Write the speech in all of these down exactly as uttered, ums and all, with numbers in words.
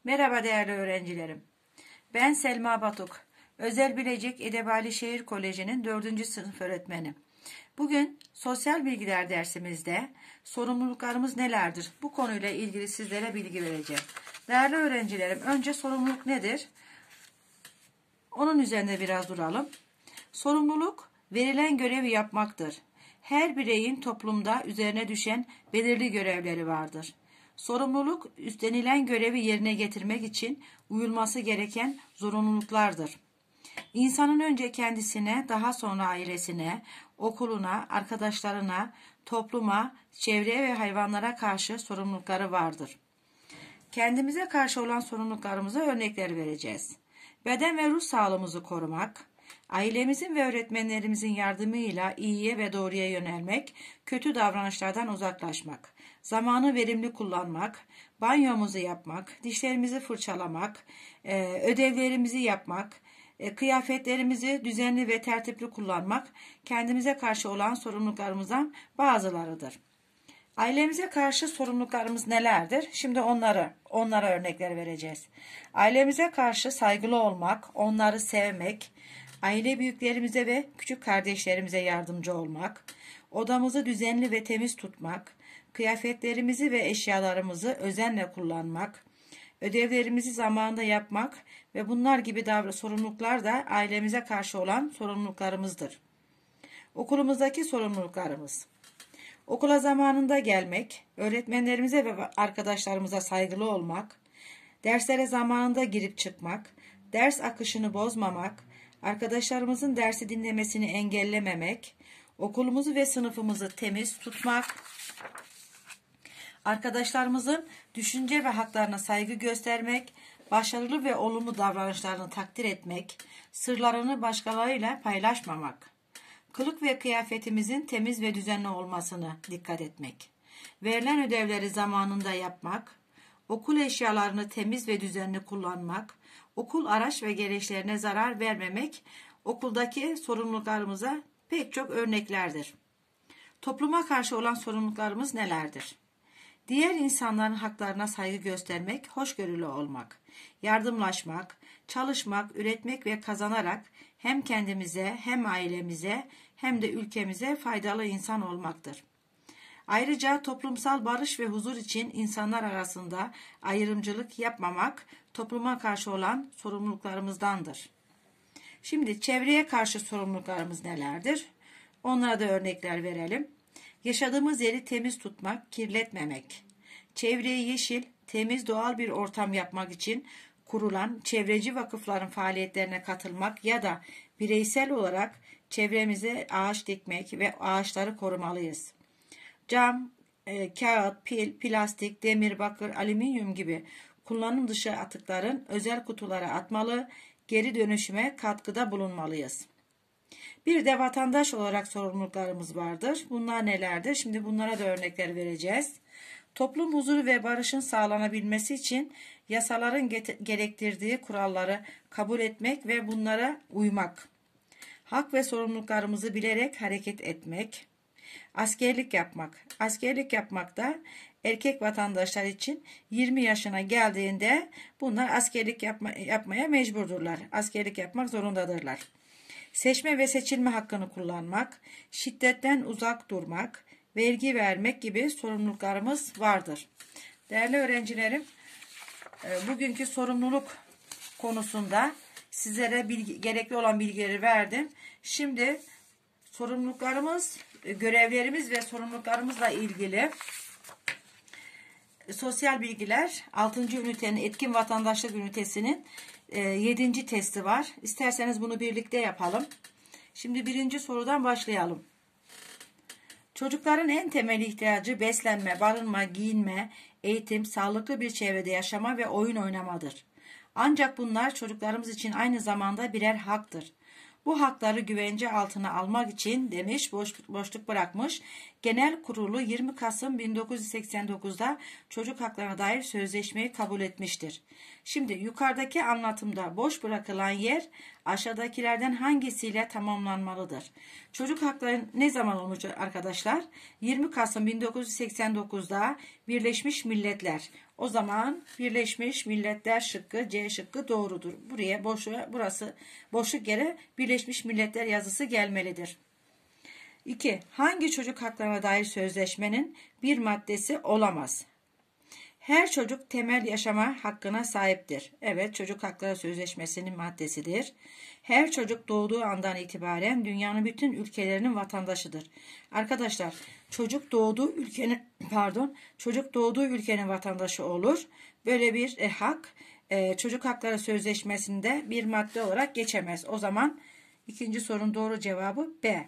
Merhaba değerli öğrencilerim. Ben Selma Batuk. Özel Bilecik Edebali Şehir Koleji'nin dördüncü sınıf öğretmeni. Bugün sosyal bilgiler dersimizde sorumluluklarımız nelerdir? Bu konuyla ilgili sizlere bilgi vereceğim. Değerli öğrencilerim, önce sorumluluk nedir? Onun üzerinde biraz duralım. Sorumluluk, verilen görevi yapmaktır. Her bireyin toplumda üzerine düşen belirli görevleri vardır. Sorumluluk, üstlenilen görevi yerine getirmek için uyulması gereken zorunluluklardır. İnsanın önce kendisine, daha sonra ailesine, okuluna, arkadaşlarına, topluma, çevreye ve hayvanlara karşı sorumlulukları vardır. Kendimize karşı olan sorumluluklarımıza örnekler vereceğiz. Beden ve ruh sağlığımızı korumak, ailemizin ve öğretmenlerimizin yardımıyla iyiye ve doğruya yönelmek, kötü davranışlardan uzaklaşmak, zamanı verimli kullanmak, banyomuzu yapmak, dişlerimizi fırçalamak, ödevlerimizi yapmak, kıyafetlerimizi düzenli ve tertipli kullanmak, kendimize karşı olan sorumluluklarımızdan bazılarıdır. Ailemize karşı sorumluluklarımız nelerdir? Şimdi onları, onlara örnekler vereceğiz. Ailemize karşı saygılı olmak, onları sevmek, aile büyüklerimize ve küçük kardeşlerimize yardımcı olmak, odamızı düzenli ve temiz tutmak, kıyafetlerimizi ve eşyalarımızı özenle kullanmak, ödevlerimizi zamanında yapmak ve bunlar gibi davran sorumluluklar da ailemize karşı olan sorumluluklarımızdır. Okulumuzdaki sorumluluklarımız. Okula zamanında gelmek, öğretmenlerimize ve arkadaşlarımıza saygılı olmak, derslere zamanında girip çıkmak, ders akışını bozmamak, arkadaşlarımızın dersi dinlemesini engellememek, okulumuzu ve sınıfımızı temiz tutmak, arkadaşlarımızın düşünce ve haklarına saygı göstermek, başarılı ve olumlu davranışlarını takdir etmek, sırlarını başkalarıyla paylaşmamak. Kılık ve kıyafetimizin temiz ve düzenli olmasına dikkat etmek. Verilen ödevleri zamanında yapmak, okul eşyalarını temiz ve düzenli kullanmak, okul araç ve gereçlerine zarar vermemek, okuldaki sorumluluklarımıza pek çok örneklerdir. Topluma karşı olan sorumluluklarımız nelerdir? Diğer insanların haklarına saygı göstermek, hoşgörülü olmak, yardımlaşmak, çalışmak, üretmek ve kazanarak hem kendimize hem ailemize hem de ülkemize faydalı insan olmaktır. Ayrıca toplumsal barış ve huzur için insanlar arasında ayrımcılık yapmamak topluma karşı olan sorumluluklarımızdandır. Şimdi çevreye karşı sorumluluklarımız nelerdir? Onlara da örnekler verelim. Yaşadığımız yeri temiz tutmak, kirletmemek. Çevreyi yeşil, temiz doğal bir ortam yapmak için kurulan çevreci vakıfların faaliyetlerine katılmak ya da bireysel olarak çevremize ağaç dikmek ve ağaçları korumalıyız. Cam, e, kağıt, pil, plastik, demir, bakır, alüminyum gibi kullanım dışı atıkların özel kutulara atmalı, geri dönüşüme katkıda bulunmalıyız. Bir de vatandaş olarak sorumluluklarımız vardır. Bunlar nelerdir? Şimdi bunlara da örnekler vereceğiz. Toplum huzuru ve barışın sağlanabilmesi için yasaların gerektirdiği kuralları kabul etmek ve bunlara uymak. Hak ve sorumluluklarımızı bilerek hareket etmek. Askerlik yapmak. Askerlik yapmak da erkek vatandaşlar için yirmi yaşına geldiğinde bunlar askerlik yapma, yapmaya mecburdurlar. Askerlik yapmak zorundadırlar. Seçme ve seçilme hakkını kullanmak, şiddetten uzak durmak, vergi vermek gibi sorumluluklarımız vardır. Değerli öğrencilerim, bugünkü sorumluluk konusunda sizlere bilgi, gerekli olan bilgileri verdim. Şimdi sorumluluklarımız, görevlerimiz ve sorumluluklarımızla ilgili sosyal bilgiler altıncı ünitenin etkin vatandaşlık ünitesinin yedinci testi var. İsterseniz bunu birlikte yapalım. Şimdi birinci sorudan başlayalım. Çocukların en temel ihtiyacı beslenme, barınma, giyinme, eğitim, sağlıklı bir çevrede yaşama ve oyun oynamadır. Ancak bunlar çocuklarımız için aynı zamanda birer haktır. Bu hakları güvence altına almak için demiş, boş, boşluk bırakmış. Genel Kurulu yirmi Kasım bin dokuz yüz seksen dokuz'da çocuk haklarına dair sözleşmeyi kabul etmiştir. Şimdi yukarıdaki anlatımda boş bırakılan yer aşağıdakilerden hangisiyle tamamlanmalıdır? Çocuk hakları ne zaman olmuş arkadaşlar? yirmi Kasım bin dokuz yüz seksen dokuz'da Birleşmiş Milletler. O zaman Birleşmiş Milletler şıkkı, C şıkkı doğrudur. Buraya boşu, burası boşluk yere Birleşmiş Milletler yazısı gelmelidir. iki. Hangi çocuk haklarına dair sözleşmenin bir maddesi olamaz? Her çocuk temel yaşama hakkına sahiptir. Evet, çocuk hakları sözleşmesinin maddesidir. Her çocuk doğduğu andan itibaren dünyanın bütün ülkelerinin vatandaşıdır. Arkadaşlar, çocuk doğduğu ülkenin pardon, çocuk doğduğu ülkenin vatandaşı olur. Böyle bir e, hak e, çocuk hakları sözleşmesinde bir madde olarak geçemez. O zaman ikinci sorunun doğru cevabı B.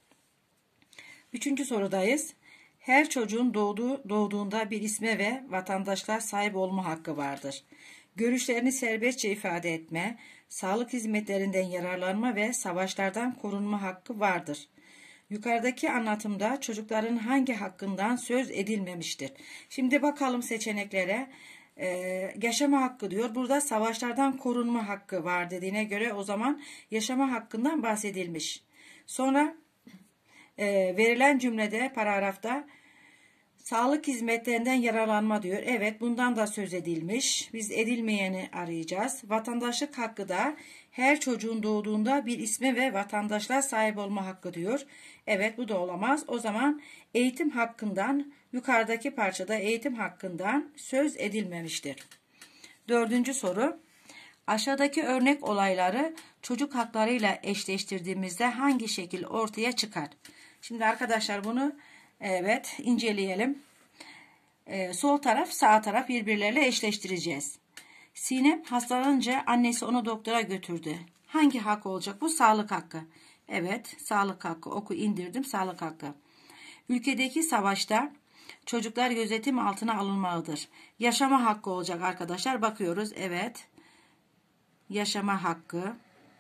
Üçüncü sorudayız. Her çocuğun doğduğu, doğduğunda bir isme ve vatandaşlığa sahip olma hakkı vardır. Görüşlerini serbestçe ifade etme, sağlık hizmetlerinden yararlanma ve savaşlardan korunma hakkı vardır. Yukarıdaki anlatımda çocukların hangi hakkından söz edilmemiştir? Şimdi bakalım seçeneklere. Ee, yaşama hakkı diyor. Burada savaşlardan korunma hakkı var dediğine göre o zaman yaşama hakkından bahsedilmiş. Sonra e, verilen cümlede, paragrafta sağlık hizmetlerinden yararlanma diyor. Evet, bundan da söz edilmiş. Biz edilmeyeni arayacağız. Vatandaşlık hakkı da her çocuğun doğduğunda bir isme ve vatandaşlığa sahip olma hakkı diyor. Evet, bu da olamaz. O zaman eğitim hakkından, yukarıdaki parçada eğitim hakkından söz edilmemiştir. Dördüncü soru. Aşağıdaki örnek olayları çocuk haklarıyla eşleştirdiğimizde hangi şekil ortaya çıkar? Şimdi arkadaşlar bunu evet inceleyelim. Ee, sol taraf sağ taraf birbirleriyle eşleştireceğiz. Sinem hastalanınca annesi onu doktora götürdü. Hangi hak olacak bu? Sağlık hakkı. Evet, sağlık hakkı. Oku indirdim, sağlık hakkı. Ülkedeki savaşta çocuklar gözetim altına alınmalıdır. Yaşama hakkı olacak arkadaşlar. Bakıyoruz. Evet. Yaşama hakkı.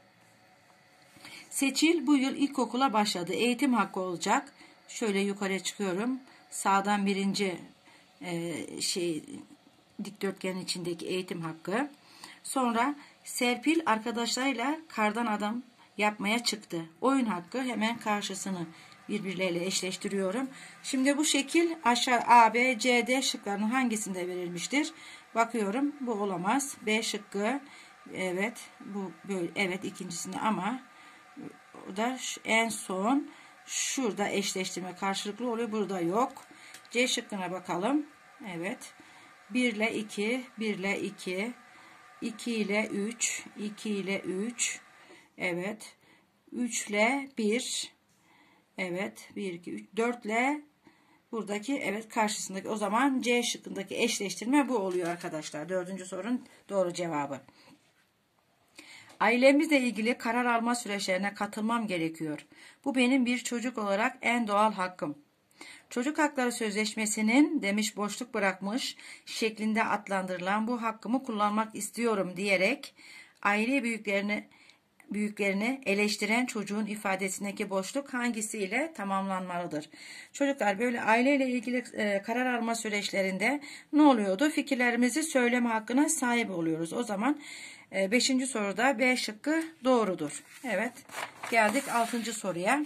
Seçil bu yıl ilkokula başladı. Eğitim hakkı olacak. Şöyle yukarıya çıkıyorum. Sağdan birinci e, şey dikdörtgenin içindeki eğitim hakkı. Sonra Serpil arkadaşlarıyla kardan adam yapmaya çıktı. Oyun hakkı, hemen karşısını birbirleriyle eşleştiriyorum. Şimdi bu şekil aşağı A, B, C, D şıklarının hangisinde verilmiştir? Bakıyorum. Bu olamaz. B şıkkı. Evet. Bu böyle. Evet, ikincisinde ama o da en son şurada eşleştirme karşılıklı oluyor. Burada yok. C şıkkına bakalım. Evet. bir ile iki, bir ile iki, iki ile üç, iki ile üç. Evet. üç ile bir. Evet. bir, iki, üç. dört ile buradaki evet karşısındaki. O zaman C şıkkındaki eşleştirme bu oluyor arkadaşlar. Dördüncü sorunun doğru cevabı. Ailemizle ilgili karar alma süreçlerine katılmam gerekiyor. Bu benim bir çocuk olarak en doğal hakkım. Çocuk Hakları Sözleşmesi'nin demiş boşluk bırakmış şeklinde adlandırılan bu hakkımı kullanmak istiyorum diyerek aile büyüklerini büyüklerini eleştiren çocuğun ifadesindeki boşluk hangisiyle tamamlanmalıdır? Çocuklar böyle aileyle ilgili e, karar alma süreçlerinde ne oluyordu? Fikirlerimizi söyleme hakkına sahip oluyoruz. O zaman e, beşinci soruda B şıkkı doğrudur. Evet, geldik altıncı soruya.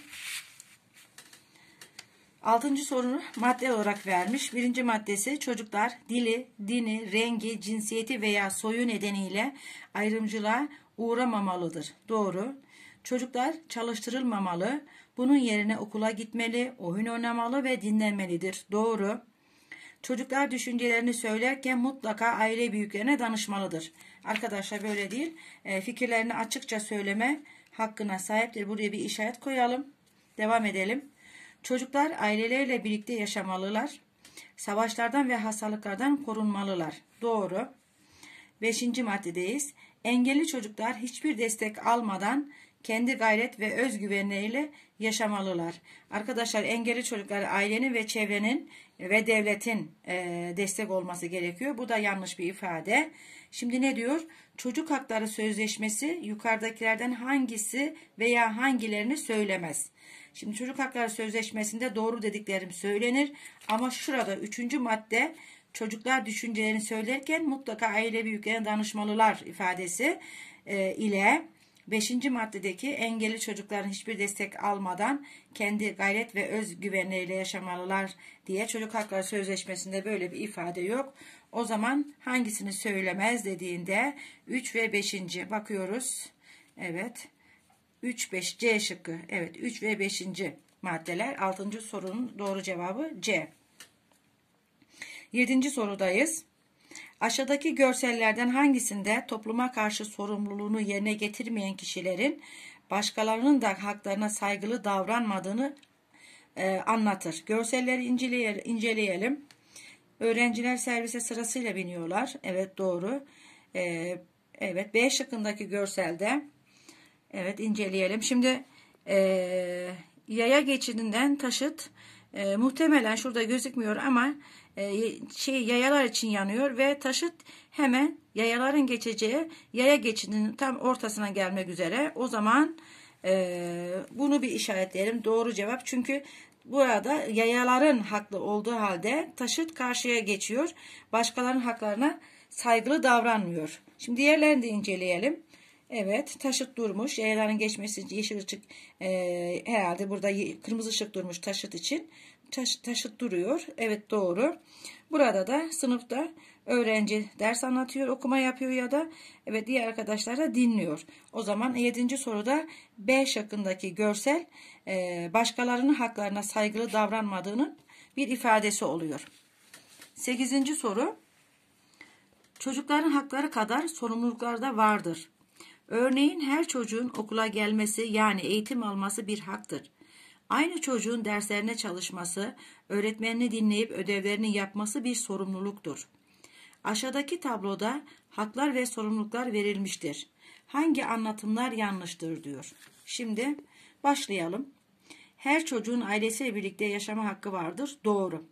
Altıncı sorunu madde olarak vermiş. Birinci maddesi çocuklar dili, dini, rengi, cinsiyeti veya soyu nedeniyle ayrımcılığa uğramamalıdır. Doğru. Çocuklar çalıştırılmamalı. Bunun yerine okula gitmeli, oyun oynamalı ve dinlenmelidir. Doğru. Çocuklar düşüncelerini söylerken mutlaka aile büyüklerine danışmalıdır. Arkadaşlar böyle değil. E, fikirlerini açıkça söyleme hakkına sahiptir. Buraya bir işaret koyalım. Devam edelim. Çocuklar aileleriyle birlikte yaşamalılar. Savaşlardan ve hastalıklardan korunmalılar. Doğru. Beşinci maddedeyiz. Engelli çocuklar hiçbir destek almadan kendi gayret ve özgüvenleriyle yaşamalılar. Arkadaşlar engelli çocuklar ailenin ve çevrenin ve devletin e, destek olması gerekiyor. Bu da yanlış bir ifade. Şimdi ne diyor? Çocuk Hakları Sözleşmesi yukarıdakilerden hangisi veya hangilerini söylemez? Şimdi Çocuk Hakları Sözleşmesi'nde doğru dediklerim söylenir. Ama şurada üçüncü madde Çocuklar düşüncelerini söylerken mutlaka aile büyüklerine danışmalılar ifadesi e, ile beşinci maddedeki engelli çocukların hiçbir destek almadan kendi gayret ve özgüvenleriyle yaşamalılar diye Çocuk Hakları Sözleşmesi'nde böyle bir ifade yok. O zaman hangisini söylemez dediğinde üç ve beşinci bakıyoruz. Evet. üç beş C şıkkı. Evet, üç ve beşinci maddeler. altıncı sorunun doğru cevabı C. yedinci sorudayız. Aşağıdaki görsellerden hangisinde topluma karşı sorumluluğunu yerine getirmeyen kişilerin başkalarının da haklarına saygılı davranmadığını e, anlatır? Görselleri inceleyelim. inceleyelim. Öğrenciler servise sırasıyla biniyorlar. Evet, doğru. E, evet, B şıkkındaki görselde. Evet, inceleyelim. Şimdi e, yaya geçidinden taşıt e, muhtemelen şurada gözükmüyor ama e, şey yayalar için yanıyor ve taşıt hemen yayaların geçeceği yaya geçidinin tam ortasına gelmek üzere. O zaman e, bunu bir işaretleyelim. Doğru cevap. Çünkü burada yayaların haklı olduğu halde taşıt karşıya geçiyor. Başkalarının haklarına saygılı davranmıyor. Şimdi diğerlerini de inceleyelim. Evet, taşıt durmuş. Yayaların geçmesi için yeşil ışık e, herhalde burada kırmızı ışık durmuş taşıt için. Taş, taşıt duruyor. Evet, doğru. Burada da sınıfta öğrenci ders anlatıyor, okuma yapıyor ya da evet diğer arkadaşlar da dinliyor. O zaman yedinci soruda B şıkkındaki görsel e, başkalarının haklarına saygılı davranmadığının bir ifadesi oluyor. sekizinci soru. Çocukların hakları kadar sorumlulukları da vardır. Örneğin her çocuğun okula gelmesi yani eğitim alması bir haktır. Aynı çocuğun derslerine çalışması, öğretmenini dinleyip ödevlerini yapması bir sorumluluktur. Aşağıdaki tabloda haklar ve sorumluluklar verilmiştir. Hangi anlatımlar yanlıştır diyor. Şimdi başlayalım. Her çocuğun ailesiyle birlikte yaşama hakkı vardır. Doğru.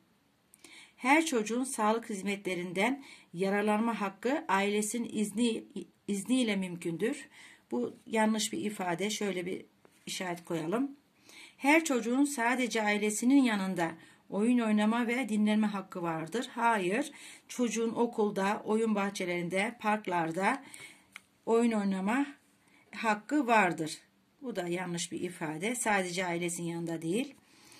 Her çocuğun sağlık hizmetlerinden yararlanma hakkı ailesinin izni, izniyle mümkündür. Bu yanlış bir ifade. Şöyle bir işaret koyalım. Her çocuğun sadece ailesinin yanında oyun oynama ve dinlenme hakkı vardır. Hayır. Çocuğun okulda, oyun bahçelerinde, parklarda oyun oynama hakkı vardır. Bu da yanlış bir ifade. Sadece ailesinin yanında değil.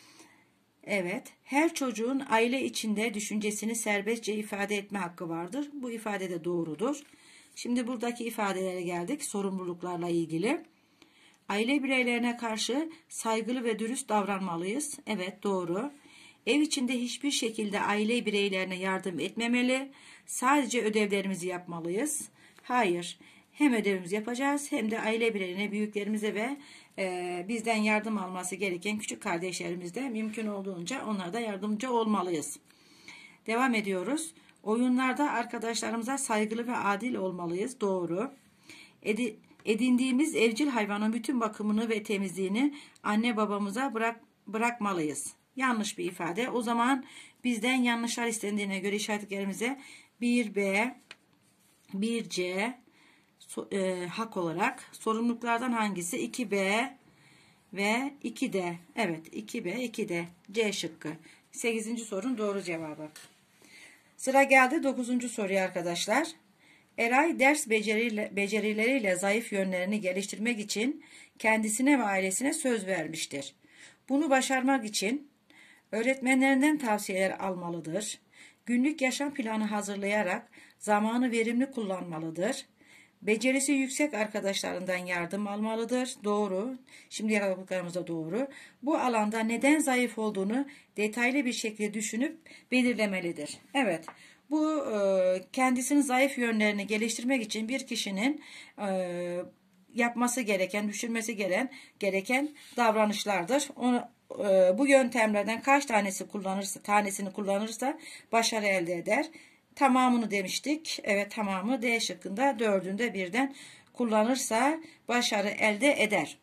Evet, her çocuğun aile içinde düşüncesini serbestçe ifade etme hakkı vardır. Bu ifade de doğrudur. Şimdi buradaki ifadelere geldik. Sorumluluklarla ilgili. Aile bireylerine karşı saygılı ve dürüst davranmalıyız. Evet, doğru. Ev içinde hiçbir şekilde aile bireylerine yardım etmemeli. Sadece ödevlerimizi yapmalıyız. Hayır. Hem ödevimizi yapacağız hem de aile bireylerine, büyüklerimize ve e, bizden yardım alması gereken küçük kardeşlerimize mümkün olduğunca onlara da yardımcı olmalıyız. Devam ediyoruz. Oyunlarda arkadaşlarımıza saygılı ve adil olmalıyız. Doğru. Edi, edindiğimiz evcil hayvanın bütün bakımını ve temizliğini anne babamıza bırak, bırakmalıyız. Yanlış bir ifade. O zaman bizden yanlışlar istendiğine göre işaretlerimize bir B, bir C e, hak olarak, sorumluluklardan hangisi? iki B ve iki D. Evet, iki B, iki D. C şıkkı. sekizinci sorunun doğru cevabı. Sıra geldi dokuzuncu soruya arkadaşlar. Eray ders beceriyle, becerileriyle zayıf yönlerini geliştirmek için kendisine ve ailesine söz vermiştir. Bunu başarmak için öğretmenlerinden tavsiyeler almalıdır. Günlük yaşam planı hazırlayarak zamanı verimli kullanmalıdır. Becerisi yüksek arkadaşlarından yardım almalıdır. Doğru. Şimdi yaptıklarımız da doğru. Bu alanda neden zayıf olduğunu detaylı bir şekilde düşünüp belirlemelidir. Evet. Bu kendisinin zayıf yönlerini geliştirmek için bir kişinin yapması gereken, düşünmesi gereken, gereken davranışlardır. Onu, bu yöntemlerden kaç tanesi kullanırsa, tanesini kullanırsa başarı elde eder. Tamamını demiştik. Evet, tamamı D şıkkında dördünde birden kullanırsa başarı elde eder.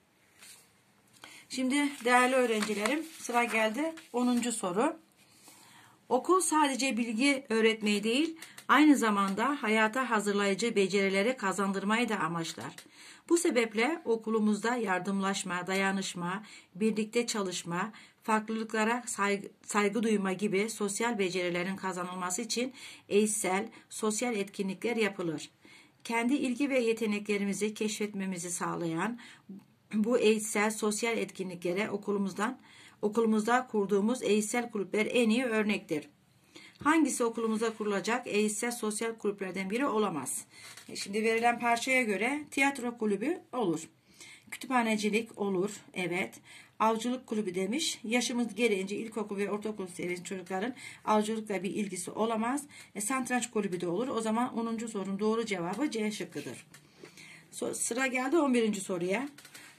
Şimdi değerli öğrencilerim, sıra geldi onuncu soru. Okul sadece bilgi öğretmeyi değil, Aynı zamanda hayata hazırlayıcı becerileri kazandırmayı da amaçlar. Bu sebeple okulumuzda yardımlaşma, dayanışma, birlikte çalışma, farklılıklara saygı, saygı duyma gibi sosyal becerilerin kazanılması için eğitsel, sosyal etkinlikler yapılır. Kendi ilgi ve yeteneklerimizi keşfetmemizi sağlayan bu eğitsel, sosyal etkinliklere okulumuzdan okulumuzda kurduğumuz eğitsel kulüpler en iyi örnektir. Hangisi okulumuzda kurulacak eğitsel sosyal kulüplerden biri olamaz? Şimdi verilen parçaya göre tiyatro kulübü olur. Kütüphanecilik olur. Evet. Avcılık kulübü demiş. Yaşımız gereğince ilkokul ve ortaokul seviyesinde çocukların avcılıkla bir ilgisi olamaz. E, satranç kulübü de olur. O zaman onuncu sorunun doğru cevabı C şıkkıdır. So, sıra geldi on birinci soruya.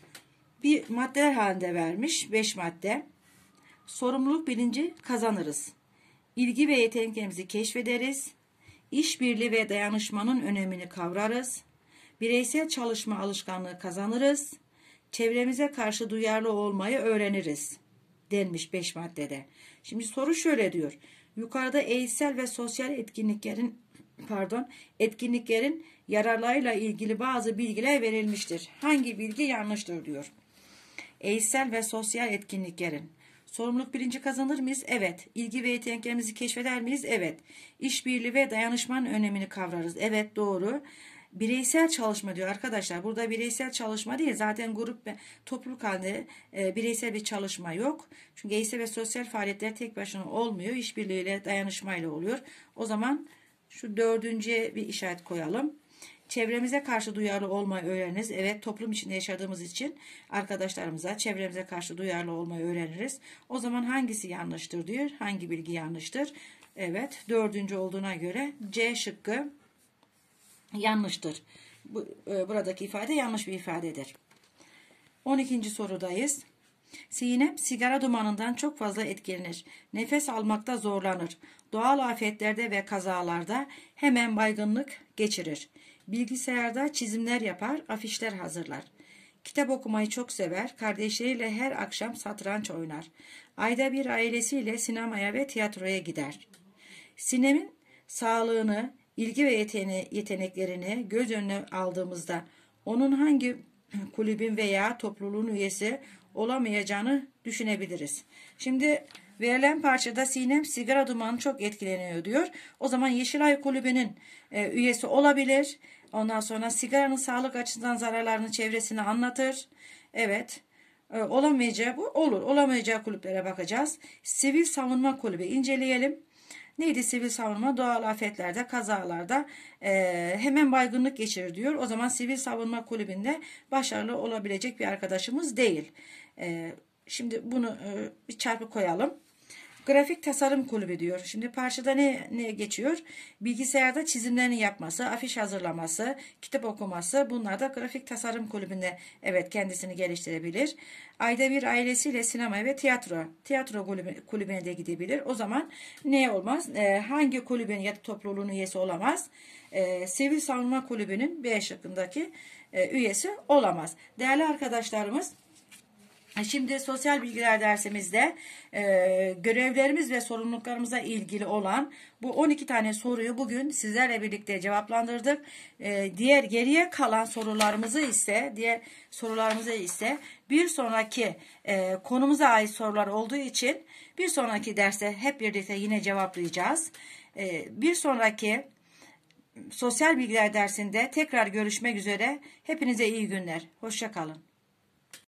Bir maddeler halinde vermiş. beş madde. Sorumluluk bilinci kazanırız. İlgi ve yeteneklerimizi keşfederiz. İşbirliği ve dayanışmanın önemini kavrarız. Bireysel çalışma alışkanlığı kazanırız. Çevremize karşı duyarlı olmayı öğreniriz denmiş beş maddede. Şimdi soru şöyle diyor. Yukarıda eğitsel ve sosyal etkinliklerin pardon, etkinliklerin yararlarıyla ilgili bazı bilgiler verilmiştir. Hangi bilgi yanlıştır diyor. Eğitsel ve sosyal etkinliklerin sorumluluk bilinci kazanır mıyız? Evet. İlgi ve yeteneklerimizi keşfeder miyiz? Evet. İşbirliği ve dayanışmanın önemini kavrarız. Evet, doğru. Bireysel çalışma diyor arkadaşlar. Burada bireysel çalışma değil. Zaten grup ve topluluk halinde e, bireysel bir çalışma yok. Çünkü eğitsel ve sosyal faaliyetler tek başına olmuyor. İşbirliğiyle, dayanışmayla oluyor. O zaman şu dördüncüye bir işaret koyalım. Çevremize karşı duyarlı olmayı öğreniriz. Evet, toplum içinde yaşadığımız için arkadaşlarımıza, çevremize karşı duyarlı olmayı öğreniriz. O zaman hangisi yanlıştır diyor. Hangi bilgi yanlıştır? Evet, dördüncü olduğuna göre C şıkkı yanlıştır. Bu, e, buradaki ifade yanlış bir ifadedir. on ikinci sorudayız. Sinem sigara dumanından çok fazla etkilenir. Nefes almakta zorlanır. Doğal afetlerde ve kazalarda hemen baygınlık geçirir. Bilgisayarda çizimler yapar, afişler hazırlar. Kitap okumayı çok sever, kardeşleriyle her akşam satranç oynar. Ayda bir ailesiyle sinemaya ve tiyatroya gider. Sinem'in sağlığını, ilgi ve yetene yeteneklerini göz önüne aldığımızda onun hangi kulübün veya topluluğun üyesi olamayacağını düşünebiliriz. Şimdi verilen parçada Sinem sigara dumanı çok etkileniyor diyor. O zaman Yeşilay Kulübü'nün e, üyesi olabilir. Ondan sonra sigaranın sağlık açısından zararlarını çevresine anlatır. Evet. E, olamayacağı bu olur. Olamayacağı kulüplere bakacağız. Sivil Savunma Kulübü inceleyelim. Neydi sivil savunma? Doğal afetlerde, kazalarda e, hemen baygınlık geçirir diyor. O zaman sivil savunma kulübünde başarılı olabilecek bir arkadaşımız değil. E, şimdi bunu e, bir çarpı koyalım. Grafik tasarım kulübü diyor. Şimdi parçada ne, ne geçiyor? Bilgisayarda çizimlerini yapması, afiş hazırlaması, kitap okuması, bunlar da grafik tasarım kulübünde evet kendisini geliştirebilir. Ayda bir ailesiyle sinema ve tiyatro, tiyatro kulübü, kulübüne de gidebilir. O zaman ne olmaz? Ee, hangi kulübün ya da topluluğun üyesi olamaz? Ee, Sivil Savunma Kulübü'nün B şıkkındaki e, üyesi olamaz. Değerli arkadaşlarımız, şimdi sosyal bilgiler dersimizde e, görevlerimiz ve sorumluluklarımıza ilgili olan bu on iki tane soruyu bugün sizlerle birlikte cevaplandırdık. E, diğer geriye kalan sorularımızı ise diğer sorularımızı ise bir sonraki e, konumuza ait sorular olduğu için bir sonraki derste hep birlikte yine cevaplayacağız. E, bir sonraki sosyal bilgiler dersinde tekrar görüşmek üzere. Hepinize iyi günler. Hoşça kalın.